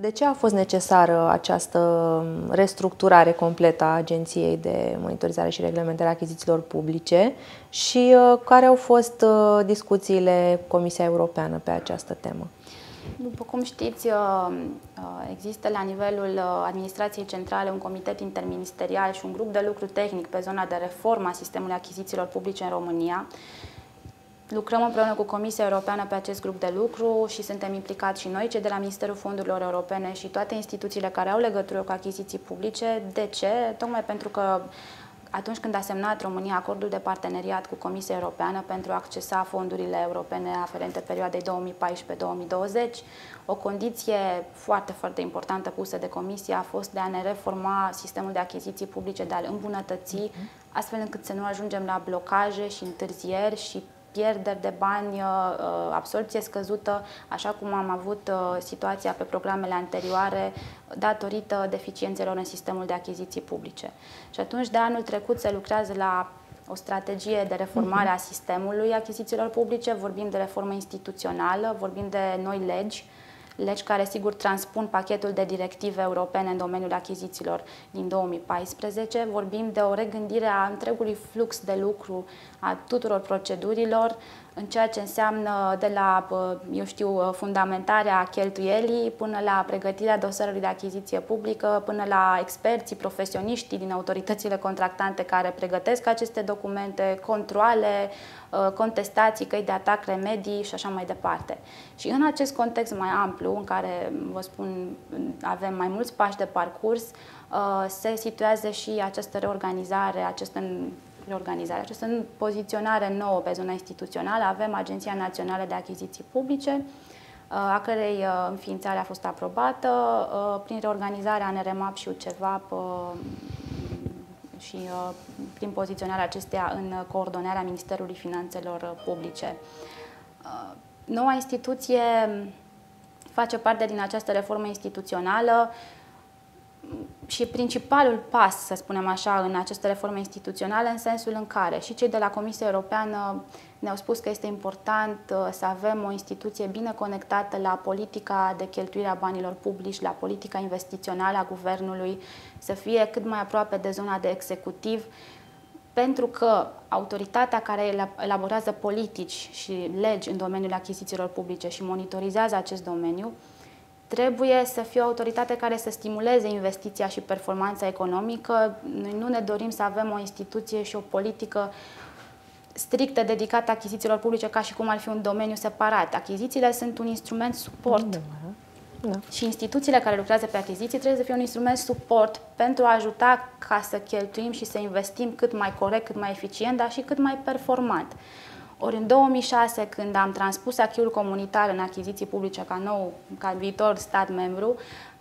De ce a fost necesară această restructurare completă a Agenției de Monitorizare și Reglementare a Achizițiilor Publice și care au fost discuțiile cu Comisia Europeană pe această temă? După cum știți, există la nivelul administrației centrale un comitet interministerial și un grup de lucru tehnic pe zona de reformă a sistemului achizițiilor publice în România. Lucrăm împreună cu Comisia Europeană pe acest grup de lucru și suntem implicați și noi, cei de la Ministerul Fondurilor Europene și toate instituțiile care au legătură cu achiziții publice. De ce? Tocmai pentru că atunci când a semnat România acordul de parteneriat cu Comisia Europeană pentru a accesa fondurile europene aferente perioadei 2014-2020, o condiție foarte, foarte importantă pusă de Comisie a fost de a ne reforma sistemul de achiziții publice, de a-l îmbunătăți, astfel încât să nu ajungem la blocaje și întârzieri și pierderi de bani, absorbție scăzută, așa cum am avut situația pe programele anterioare, datorită deficiențelor în sistemul de achiziții publice. Și atunci, de anul trecut, se lucrează la o strategie de reformare a sistemului achizițiilor publice, vorbim de reformă instituțională, vorbim de noi legi care, sigur, transpun pachetul de directive europene în domeniul achizițiilor din 2014. Vorbim de o regândire a întregului flux de lucru, a tuturor procedurilor, în ceea ce înseamnă de la, fundamentarea cheltuielii până la pregătirea dosarului de achiziție publică, până la experții, profesioniștii din autoritățile contractante care pregătesc aceste documente, controale, contestații, căi de atac, remedii și așa mai departe. Și în acest context mai amplu, în care, vă spun, avem mai mulți pași de parcurs, se situează și această reorganizare, această poziționare nouă pe zona instituțională. Avem Agenția Națională de Achiziții Publice, a cărei înființare a fost aprobată prin reorganizarea ANRMAP și UCEVAP și prin poziționarea acesteia în coordonarea Ministerului Finanțelor Publice. Noua instituție face parte din această reformă instituțională și principalul pas, să spunem așa, în această reformă instituțională, în sensul în care și cei de la Comisia Europeană ne-au spus că este important să avem o instituție bine conectată la politica de cheltuire a banilor publici, la politica investițională a guvernului, să fie cât mai aproape de zona de executiv, pentru că autoritatea care elaborează politici și legi în domeniul achizițiilor publice și monitorizează acest domeniu, trebuie să fie o autoritate care să stimuleze investiția și performanța economică. Noi nu ne dorim să avem o instituție și o politică strictă dedicată achizițiilor publice ca și cum ar fi un domeniu separat. Achizițiile sunt un instrument suport. Da. Și instituțiile care lucrează pe achiziții trebuie să fie un instrument suport pentru a ajuta ca să cheltuim și să investim cât mai corect, cât mai eficient, dar și cât mai performant. Ori în 2006, când am transpus acquis-ul comunitar în achiziții publice ca viitor stat membru,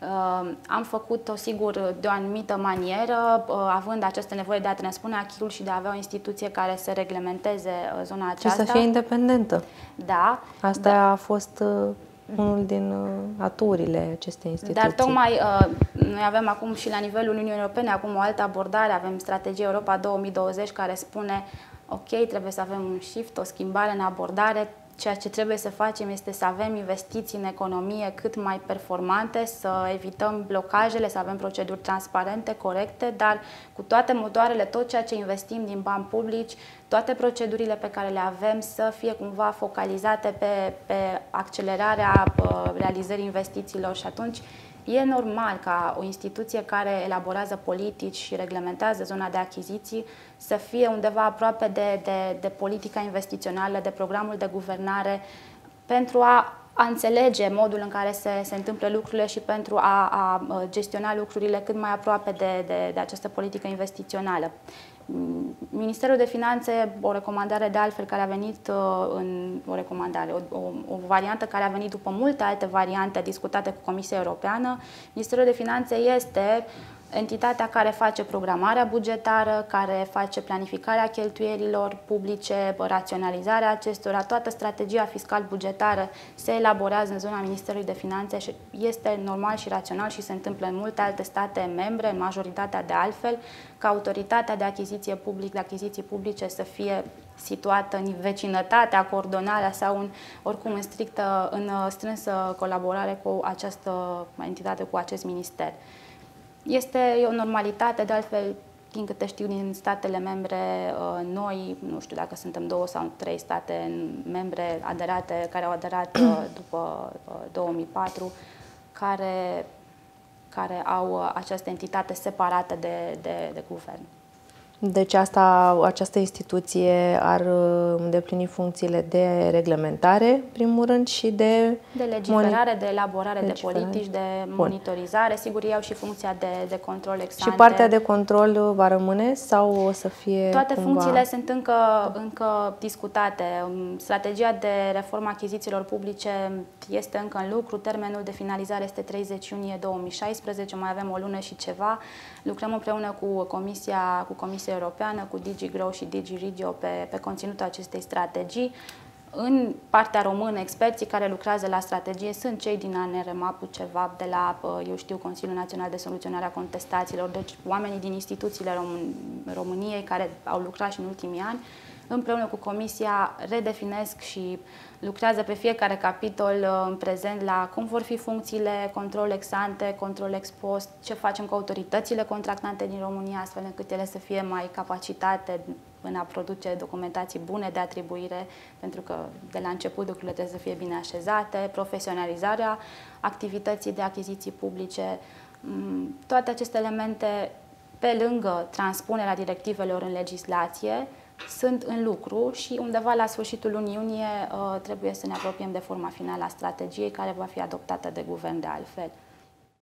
am făcut-o, sigur, de o anumită manieră, având această nevoie de a transpune acquis-ul și de a avea o instituție care să reglementeze zona aceasta. Și să fie independentă. Da. Asta a fost unul din aturile acestei instituții. Dar tocmai noi avem acum și la nivelul Uniunii Europene acum o altă abordare, avem strategia Europa 2020 care spune ok, trebuie să avem un shift, o schimbare în abordare. Ceea ce trebuie să facem este să avem investiții în economie cât mai performante, să evităm blocajele, să avem proceduri transparente, corecte, dar cu toate motoarele, tot ceea ce investim din bani publici, toate procedurile pe care le avem să fie cumva focalizate pe accelerarea realizării investițiilor și atunci e normal ca o instituție care elaborează politici și reglementează zona de achiziții să fie undeva aproape de politica investițională, de programul de guvernare, pentru a înțelege modul în care se întâmplă lucrurile și pentru a gestiona lucrurile cât mai aproape de această politică investițională. Ministerul de Finanțe, o recomandare de altfel care a venit o variantă care a venit după multe alte variante discutate cu Comisia Europeană. Ministerul de Finanțe este entitatea care face programarea bugetară, care face planificarea cheltuielilor publice, raționalizarea acestora, toată strategia fiscal-bugetară se elaborează în zona Ministerului de Finanțe și este normal și rațional și se întâmplă în multe alte state membre, în majoritatea de altfel, ca autoritatea de achiziție publică, de achiziții publice să fie situată în vecinătatea, coordonarea sau oricum în strânsă colaborare cu această entitate, cu acest minister. Este o normalitate, de altfel, din câte știu, din statele membre noi, nu știu dacă suntem 2 sau 3 state membre aderate, care au aderat după 2004, care au această entitate separată de guvern. Deci această instituție ar îndeplini funcțiile de reglementare, primul rând, și de legiferare, de elaborare de politici, de monitorizare. Sigur, ei au și funcția de control ex ante. Și partea de control va rămâne sau o să fie Toate cumva... funcțiile sunt încă discutate. Strategia de reformă a achizițiilor publice este încă în lucru. Termenul de finalizare este 30 iunie 2016. Mai avem o lună și ceva. Lucrăm împreună cu Comisia Europeană, cu DigiGrow și DigiRegio pe conținutul acestei strategii. În partea română, experții care lucrează la strategie sunt cei din ANRMAP, ceva de la, eu știu, Consiliul Național de Soluționare a Contestațiilor, deci oamenii din instituțiile României care au lucrat și în ultimii ani, împreună cu Comisia redefinesc și lucrează pe fiecare capitol în prezent la cum vor fi funcțiile, control ex ante, control ex post, ce facem cu autoritățile contractante din România, astfel încât ele să fie mai capacitate în a produce documentații bune de atribuire, pentru că de la început lucrurile trebuie să fie bine așezate, profesionalizarea activității de achiziții publice, toate aceste elemente, pe lângă transpunerea directivelor în legislație, sunt în lucru și undeva la sfârșitul lunii iunie trebuie să ne apropiem de forma finală a strategiei, care va fi adoptată de guvern de altfel.